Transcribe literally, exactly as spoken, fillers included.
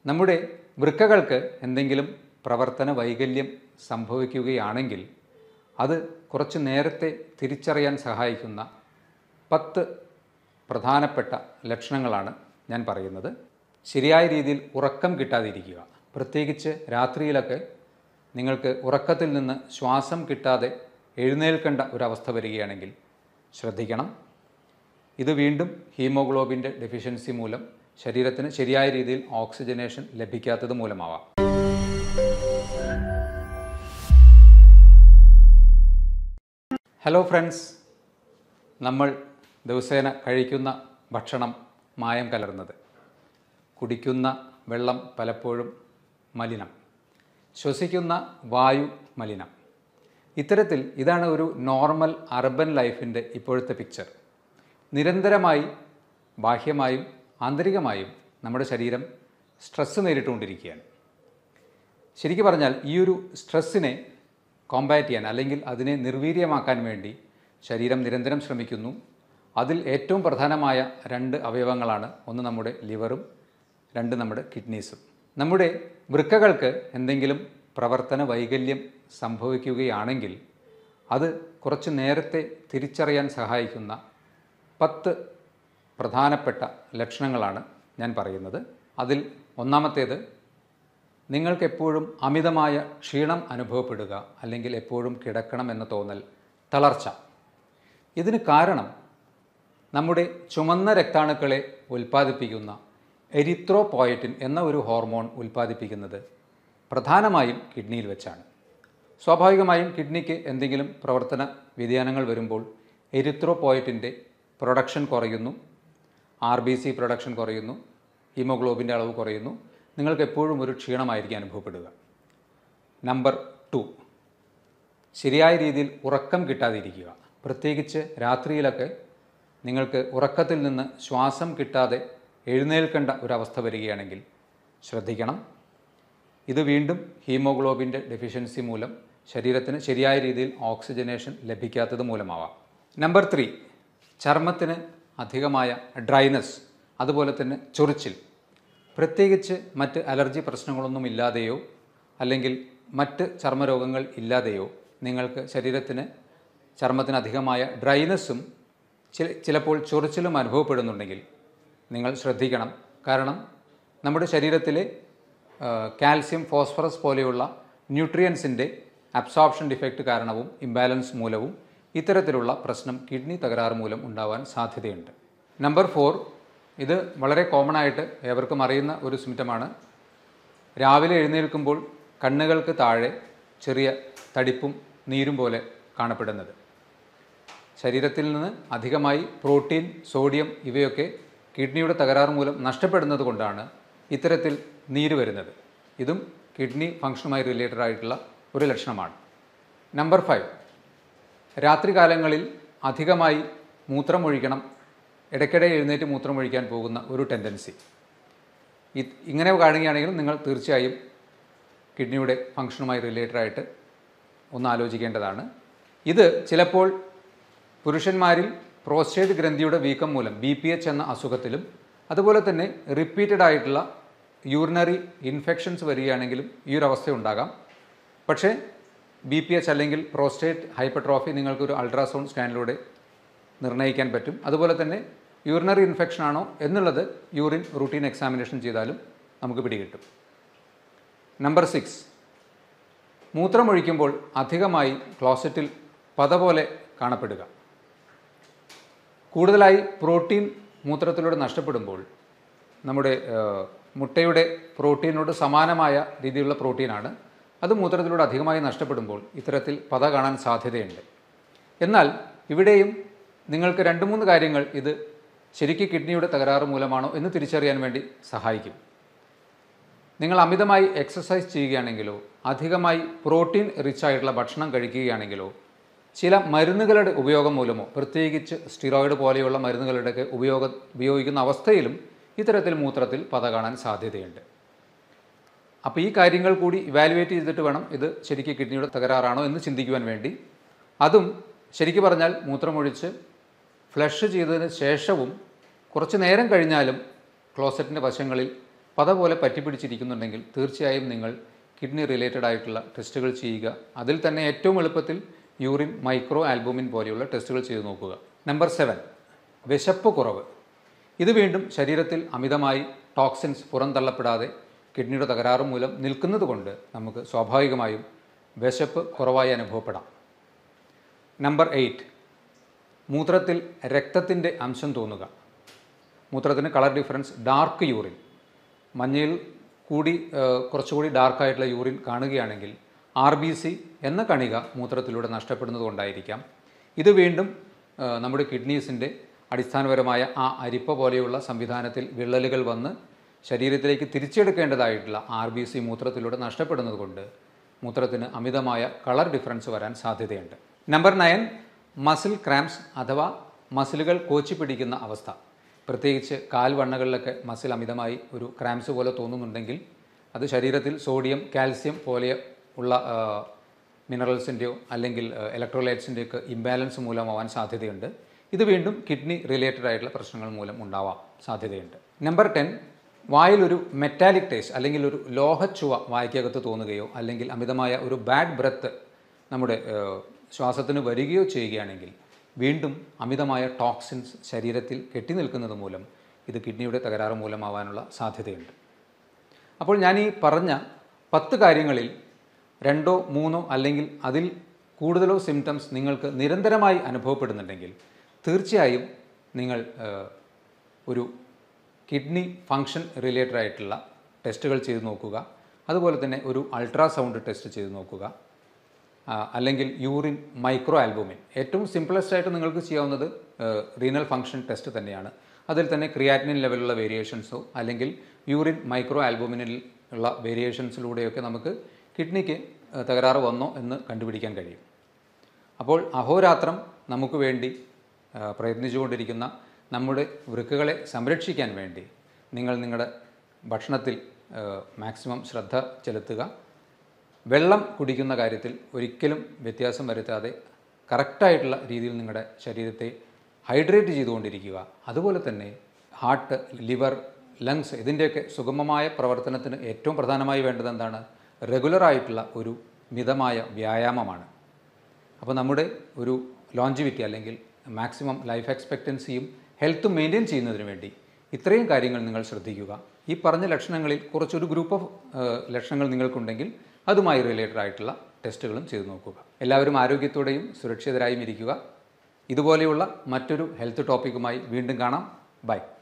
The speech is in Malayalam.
നമ്മുടെ വൃക്കകൾക്ക് എന്തെങ്കിലും പ്രവർത്തന വൈകല്യം സംഭവിക്കുകയാണെങ്കിൽ അത് കുറച്ച് നേരത്തെ തിരിച്ചറിയാൻ സഹായിക്കുന്ന പത്ത് പ്രധാനപ്പെട്ട ലക്ഷണങ്ങളാണ് ഞാൻ പറയുന്നത്. ശരിയായ രീതിയിൽ ഉറക്കം കിട്ടാതിരിക്കുക, പ്രത്യേകിച്ച് രാത്രിയിലൊക്കെ നിങ്ങൾക്ക് ഉറക്കത്തിൽ നിന്ന് ശ്വാസം കിട്ടാതെ എഴുന്നേൽക്കേണ്ട ഒരവസ്ഥ വരികയാണെങ്കിൽ ശ്രദ്ധിക്കണം. ഇത് വീണ്ടും ഹീമോഗ്ലോബിൻ്റെ ഡെഫിഷ്യൻസി മൂലം ശരീരത്തിന് ശരിയായ രീതിയിൽ ഓക്സിജനേഷൻ ലഭിക്കാത്തത് മൂലമാവാം. ഹലോ ഫ്രണ്ട്സ്, നമ്മൾ ദിവസേന കഴിക്കുന്ന ഭക്ഷണം മായം കലർന്നത്, കുടിക്കുന്ന വെള്ളം പലപ്പോഴും മലിനം, ശ്വസിക്കുന്ന വായു മലിനം. ഇത്തരത്തിൽ ഇതാണ് ഒരു നോർമൽ അർബൻ ലൈഫിൻ്റെ ഇപ്പോഴത്തെ പിക്ചർ. നിരന്തരമായി ബാഹ്യമായും ആന്തരികമായും നമ്മുടെ ശരീരം സ്ട്രെസ്സ് നേരിട്ടുകൊണ്ടിരിക്കുകയാണ്. ശരിക്കും പറഞ്ഞാൽ ഈ ഒരു സ്ട്രെസ്സിനെ കോമ്പാറ്റ് ചെയ്യാൻ അല്ലെങ്കിൽ അതിനെ നിർവീര്യമാക്കാൻ വേണ്ടി ശരീരം നിരന്തരം ശ്രമിക്കുന്നു. അതിൽ ഏറ്റവും പ്രധാനമായ രണ്ട് അവയവങ്ങളാണ്, ഒന്ന് നമ്മുടെ ലിവറും രണ്ട് നമ്മുടെ കിഡ്നീസും. നമ്മുടെ വൃക്കകൾക്ക് എന്തെങ്കിലും പ്രവർത്തന വൈകല്യം സംഭവിക്കുകയാണെങ്കിൽ അത് കുറച്ച് നേരത്തെ തിരിച്ചറിയാൻ സഹായിക്കുന്ന പത്ത് പ്രധാനപ്പെട്ട ലക്ഷണങ്ങളാണ് ഞാൻ പറയുന്നത്. അതിൽ ഒന്നാമത്തേത്, നിങ്ങൾക്കെപ്പോഴും അമിതമായ ക്ഷീണം അനുഭവപ്പെടുക, അല്ലെങ്കിൽ എപ്പോഴും കിടക്കണം എന്ന തോന്നൽ, തളർച്ച. ഇതിന് കാരണം നമ്മുടെ ചുമന്ന രക്താണുക്കളെ ഉൽപ്പാദിപ്പിക്കുന്ന എരിത്രോപോയറ്റിൻ എന്ന ഒരു ഹോർമോൺ ഉൽപ്പാദിപ്പിക്കുന്നത് പ്രധാനമായും കിഡ്നിയിൽ വെച്ചാണ്. സ്വാഭാവികമായും കിഡ്നിക്ക് എന്തെങ്കിലും പ്രവർത്തന വ്യതിയാനങ്ങൾ വരുമ്പോൾ എരിത്രോപോയറ്റിൻ്റെ പ്രൊഡക്ഷൻ കുറയുന്നു, ആർ ബി സി പ്രൊഡക്ഷൻ കുറയുന്നു, ഹീമോഗ്ലോബിൻ്റെ അളവ് കുറയുന്നു. നിങ്ങൾക്ക് എപ്പോഴും ഒരു ക്ഷീണമായിരിക്കും അനുഭവപ്പെടുക. നമ്പർ ടു, ശരിയായ രീതിയിൽ ഉറക്കം കിട്ടാതിരിക്കുക, പ്രത്യേകിച്ച് രാത്രിയിലൊക്കെ നിങ്ങൾക്ക് ഉറക്കത്തിൽ നിന്ന് ശ്വാസം കിട്ടാതെ എഴുന്നേൽക്കേണ്ട ഒരവസ്ഥ വരികയാണെങ്കിൽ ശ്രദ്ധിക്കണം. ഇത് വീണ്ടും ഹീമോഗ്ലോബിൻ്റെ ഡെഫിഷ്യൻസി മൂലം ശരീരത്തിന് ശരിയായ രീതിയിൽ ഓക്സിജനേഷൻ ലഭിക്കാത്തത് മൂലമാവാം. നമ്പർ ത്രീ, ചർമ്മത്തിന് അധികമായ ഡ്രൈനസ്, അതുപോലെ തന്നെ ചൊറിച്ചിൽ. പ്രത്യേകിച്ച് മറ്റ് അലർജി പ്രശ്നങ്ങളൊന്നും ഇല്ലാതെയോ അല്ലെങ്കിൽ മറ്റ് ചർമ്മരോഗങ്ങൾ ഇല്ലാതെയോ നിങ്ങൾക്ക് ശരീരത്തിന് ചർമ്മത്തിന് അധികമായ ഡ്രൈനസ്സും ചില ചിലപ്പോൾ ചൊറിച്ചിലും അനുഭവപ്പെടുന്നുണ്ടെങ്കിൽ നിങ്ങൾ ശ്രദ്ധിക്കണം. കാരണം നമ്മുടെ ശരീരത്തിലെ കാൽസ്യം, ഫോസ്ഫറസ് പോലെയുള്ള ന്യൂട്രിയൻസിൻ്റെ അബ്സോർപ്ഷൻ ഡിഫക്റ്റ് കാരണവും ഇംബാലൻസ് മൂലവും ഇത്തരത്തിലുള്ള പ്രശ്നം കിഡ്നി തകരാറ് മൂലം ഉണ്ടാവാൻ സാധ്യതയുണ്ട്. നമ്പർ ഫോർ, ഇത് വളരെ കോമൺ ആയിട്ട് ഏവർക്കും അറിയുന്ന ഒരു സിംറ്റമാണ്. രാവിലെ എഴുന്നേൽക്കുമ്പോൾ കണ്ണുകൾക്ക് താഴെ ചെറിയ തടിപ്പും നീരും പോലെ കാണപ്പെടുന്നത്. ശരീരത്തിൽ നിന്ന് അധികമായി പ്രോട്ടീൻ, സോഡിയം ഇവയൊക്കെ കിഡ്നിയുടെ തകരാറ് മൂലം നഷ്ടപ്പെടുന്നത് കൊണ്ടാണ് ഇത്തരത്തിൽ നീര് വരുന്നത്. ഇതും കിഡ്നി ഫംഗ്ഷനുമായി റിലേറ്റഡ് ആയിട്ടുള്ള ഒരു ലക്ഷണമാണ്. നമ്പർ ഫൈവ്, രാത്രികാലങ്ങളിൽ അധികമായി മൂത്രമൊഴിക്കണം, ഇടയ്ക്കിടെ എഴുന്നേറ്റ് മൂത്രമൊഴിക്കാൻ പോകുന്ന ഒരു ടെൻഡൻസി. ഇങ്ങനെ കാണുകയാണെങ്കിൽ നിങ്ങൾ തീർച്ചയായും കിഡ്നിയുടെ ഫംഗ്ഷനുമായി റിലേറ്റഡ് ആയിട്ട് ഒന്ന് ആലോചിക്കേണ്ടതാണ്. ഇത് ചിലപ്പോൾ പുരുഷന്മാരിൽ പ്രോസ്റ്റേറ്റ് ഗ്രന്ഥിയുടെ വീക്കം മൂലം ബി പി എച്ച് എന്ന അസുഖത്തിലും, അതുപോലെ തന്നെ റിപ്പീറ്റഡ് ആയിട്ടുള്ള യൂറിനറി ഇൻഫെക്ഷൻസ് വരികയാണെങ്കിലും ഈ ഒരു അവസ്ഥ ഉണ്ടാകാം. പക്ഷേ ബി പി എച്ച് അല്ലെങ്കിൽ പ്രോസ്റ്റേറ്റ് ഹൈപ്പർട്രോഫി നിങ്ങൾക്കൊരു അൾട്രാസൗണ്ട് സ്കാനിലൂടെ നിർണ്ണയിക്കാൻ പറ്റും. അതുപോലെ തന്നെ യൂറിനറി ഇൻഫെക്ഷൻ ആണോ എന്നുള്ളത് യൂറിൻ റൂട്ടീൻ എക്സാമിനേഷൻ ചെയ്താലും നമുക്ക് പിടികിട്ടും. നമ്പർ സിക്സ്, മൂത്രമൊഴിക്കുമ്പോൾ അധികമായി ക്ലോസറ്റിൽ പത പോലെ കാണപ്പെടുക. കൂടുതലായി പ്രോട്ടീൻ മൂത്രത്തിലൂടെ നഷ്ടപ്പെടുമ്പോൾ, നമ്മുടെ മുട്ടയുടെ പ്രോട്ടീനോട് സമാനമായ രീതിയിലുള്ള പ്രോട്ടീനാണ്, അത് മൂത്രത്തിലൂടെ അധികമായി നഷ്ടപ്പെടുമ്പോൾ ഇത്തരത്തിൽ പത കാണാൻ സാധ്യതയുണ്ട്. എന്നാൽ ഇവിടെയും നിങ്ങൾക്ക് രണ്ട് മൂന്ന് കാര്യങ്ങൾ ഇത് ശരിക്കും കിഡ്നിയുടെ തകരാറ് മൂലമാണോ എന്ന് തിരിച്ചറിയാൻ വേണ്ടി സഹായിക്കും. നിങ്ങൾ അമിതമായി എക്സസൈസ് ചെയ്യുകയാണെങ്കിലോ അധികമായി പ്രോട്ടീൻ റിച്ച് ആയിട്ടുള്ള ഭക്ഷണം കഴിക്കുകയാണെങ്കിലോ ചില മരുന്നുകളുടെ ഉപയോഗം മൂലമോ, പ്രത്യേകിച്ച് സ്റ്റിറോയിഡ് പോലെയുള്ള മരുന്നുകളുടെയൊക്കെ ഉപയോഗം ഉപയോഗിക്കുന്ന അവസ്ഥയിലും ഇത്തരത്തിൽ മൂത്രത്തിൽ പത കാണാൻ സാധ്യതയുണ്ട്. അപ്പോൾ ഈ കാര്യങ്ങൾ കൂടി ഇവാലുവേറ്റ് ചെയ്തിട്ട് വേണം ഇത് ശരിക്കും കിഡ്നിയുടെ തകരാറാണോ എന്ന് ചിന്തിക്കുവാൻ വേണ്ടി. അതും ശരിക്കും പറഞ്ഞാൽ മൂത്രമൊഴിച്ച് ഫ്ലഷ് ചെയ്തതിന് ശേഷവും കുറച്ച് നേരം കഴിഞ്ഞാലും ക്ലോസറ്റിൻ്റെ വശങ്ങളിൽ പത പോലെ പറ്റിപ്പിടിച്ചിരിക്കുന്നുണ്ടെങ്കിൽ തീർച്ചയായും നിങ്ങൾ കിഡ്നി റിലേറ്റഡ് ആയിട്ടുള്ള ടെസ്റ്റുകൾ ചെയ്യുക. അതിൽ തന്നെ ഏറ്റവും എളുപ്പത്തിൽ യൂറിൻ മൈക്രോ ആൽബുമിൻ പോലെയുള്ള ടെസ്റ്റുകൾ ചെയ്തു നോക്കുക. നമ്പർ സെവൻ, വിശപ്പ് കുറവ്. ഇത് വീണ്ടും ശരീരത്തിൽ അമിതമായി ടോക്സിൻസ് പുറന്തള്ളപ്പെടാതെ കിഡ്നിയുടെ തകരാറ് മൂലം നിൽക്കുന്നത് കൊണ്ട് നമുക്ക് സ്വാഭാവികമായും വിശപ്പ് കുറവായി അനുഭവപ്പെടാം. നമ്പർ എയ്റ്റ്, മൂത്രത്തിൽ രക്തത്തിൻ്റെ അംശം തോന്നുക. മൂത്രത്തിന് കളർ ഡിഫറൻസ്, ഡാർക്ക് യൂറിൻ, മഞ്ഞയിൽ കൂടി കുറച്ചുകൂടി ഡാർക്കായിട്ടുള്ള യൂറിൻ കാണുകയാണെങ്കിൽ ആർ ബി സി എന്ന കണിക മൂത്രത്തിലൂടെ നഷ്ടപ്പെടുന്നത് കൊണ്ടായിരിക്കാം. ഇത് വീണ്ടും നമ്മുടെ കിഡ്നീസിൻ്റെ അടിസ്ഥാനപരമായ ആ അരിപ്പ പോലെയുള്ള സംവിധാനത്തിൽ വിള്ളലുകൾ വന്ന് ശരീരത്തിലേക്ക് തിരിച്ചെടുക്കേണ്ടതായിട്ടുള്ള ആർ ബി സി മൂത്രത്തിലൂടെ നഷ്ടപ്പെടുന്നത് കൊണ്ട് മൂത്രത്തിന് അമിതമായ കളർ ഡിഫറൻസ് വരാൻ സാധ്യതയുണ്ട്. നമ്പർ നയൻ, മസിൽ ക്രാംസ് അഥവാ മസിലുകൾ കോച്ചി പിടിക്കുന്ന അവസ്ഥ. പ്രത്യേകിച്ച് കാൽവണ്ണകളിലൊക്കെ മസിൽ അമിതമായി ഒരു ക്രാംസ് പോലെ തോന്നുന്നുണ്ടെങ്കിൽ അത് ശരീരത്തിൽ സോഡിയം, കാൽസ്യം പോലെ ഉള്ള മിനറൽസിൻ്റെയോ അല്ലെങ്കിൽ ഇലക്ട്രോലൈറ്റ്സിൻ്റെയോ ഒക്കെ ഇംബാലൻസ് മൂലമാവാൻ സാധ്യതയുണ്ട്. ഇത് വീണ്ടും കിഡ്നി റിലേറ്റഡ് ആയിട്ടുള്ള പ്രശ്നങ്ങൾ മൂലം ഉണ്ടാവാൻ സാധ്യതയുണ്ട്. നമ്പർ ടെൻ, വായിലൊരു മെറ്റാലിക് ടേസ്റ്റ് അല്ലെങ്കിൽ ഒരു ലോഹച്ചുവ വായ്ക്കകത്ത് തോന്നുകയോ അല്ലെങ്കിൽ അമിതമായ ഒരു ബാഡ് ബ്രെത്ത് നമ്മുടെ ശ്വാസത്തിന് വരികയോ ചെയ്യുകയാണെങ്കിൽ വീണ്ടും അമിതമായ ടോക്സിൻസ് ശരീരത്തിൽ കെട്ടി നിൽക്കുന്നത് മൂലം ഇത് കിഡ്നിയുടെ തകരാറ് മൂലമാവാനുള്ള സാധ്യതയുണ്ട്. അപ്പോൾ ഞാൻ ഈ പറഞ്ഞ പത്ത് കാര്യങ്ങളിൽ രണ്ടോ മൂന്നോ അല്ലെങ്കിൽ അതിൽ കൂടുതലോ സിംറ്റംസ് നിങ്ങൾക്ക് നിരന്തരമായി അനുഭവപ്പെടുന്നുണ്ടെങ്കിൽ തീർച്ചയായും നിങ്ങൾ ഒരു കിഡ്നി ഫങ്ഷൻ റിലേറ്റഡ് ആയിട്ടുള്ള ടെസ്റ്റുകൾ ചെയ്ത് നോക്കുക. അതുപോലെ തന്നെ ഒരു അൾട്രാസൗണ്ട് ടെസ്റ്റ് ചെയ്ത് നോക്കുക. അല്ലെങ്കിൽ യൂറിൻ മൈക്രോ ആൽബുമിൻ, ഏറ്റവും സിംപിളസ്റ്റ് ആയിട്ട് നിങ്ങൾക്ക് ചെയ്യാവുന്നത് റീനൽ ഫങ്ഷൻ ടെസ്റ്റ് തന്നെയാണ്. അതിൽ തന്നെ ക്രിയാറ്റിനിൻ ലെവലുള്ള വേരിയേഷൻസോ അല്ലെങ്കിൽ യൂറിൻ മൈക്രോ ആൽബുമിനിൽ ഉള്ള വേരിയേഷൻസിലൂടെയൊക്കെ നമുക്ക് കിഡ്നിക്ക് തകരാറ് വന്നോ എന്ന് കണ്ടുപിടിക്കാൻ കഴിയും. അപ്പോൾ അഹോരാത്രം നമുക്ക് വേണ്ടി പ്രയത്നിച്ചുകൊണ്ടിരിക്കുന്ന നമ്മുടെ വൃക്കകളെ സംരക്ഷിക്കാൻ വേണ്ടി നിങ്ങൾ നിങ്ങളുടെ ഭക്ഷണത്തിൽ മാക്സിമം ശ്രദ്ധ ചെലുത്തുക. വെള്ളം കുടിക്കുന്ന കാര്യത്തിൽ ഒരിക്കലും വ്യത്യാസം വരുത്താതെ കറക്റ്റായിട്ടുള്ള രീതിയിൽ നിങ്ങളുടെ ശരീരത്തെ ഹൈഡ്രേറ്റ് ചെയ്തുകൊണ്ടിരിക്കുക. അതുപോലെ തന്നെ ഹാർട്ട്, ലിവർ, ലങ്സ് ഇതിൻ്റെയൊക്കെ സുഗമമായ പ്രവർത്തനത്തിന് ഏറ്റവും പ്രധാനമായി വേണ്ടത് എന്താണ്? റെഗുലറായിട്ടുള്ള ഒരു മിതമായ വ്യായാമമാണ്. അപ്പോൾ നമ്മുടെ ഒരു ലോഞ്ചിവിറ്റി അല്ലെങ്കിൽ മാക്സിമം ലൈഫ് എക്സ്പെക്റ്റൻസിയും ഹെൽത്തും മെയിൻറ്റെയിൻ ചെയ്യുന്നതിന് വേണ്ടി ഇത്രയും കാര്യങ്ങൾ നിങ്ങൾ ശ്രദ്ധിക്കുക. ഈ പറഞ്ഞ ലക്ഷണങ്ങളിൽ കുറച്ചൊരു ഗ്രൂപ്പ് ഓഫ് ലക്ഷണങ്ങൾ നിങ്ങൾക്കുണ്ടെങ്കിൽ അതുമായി റിലേറ്റഡ് ആയിട്ടുള്ള ടെസ്റ്റുകളും ചെയ്തു നോക്കുക. എല്ലാവരും ആരോഗ്യത്തോടെയും സുരക്ഷിതരായും ഇരിക്കുക. ഇതുപോലെയുള്ള മറ്റൊരു ഹെൽത്ത് ടോപ്പിക്കുമായി വീണ്ടും കാണാം. ബൈ.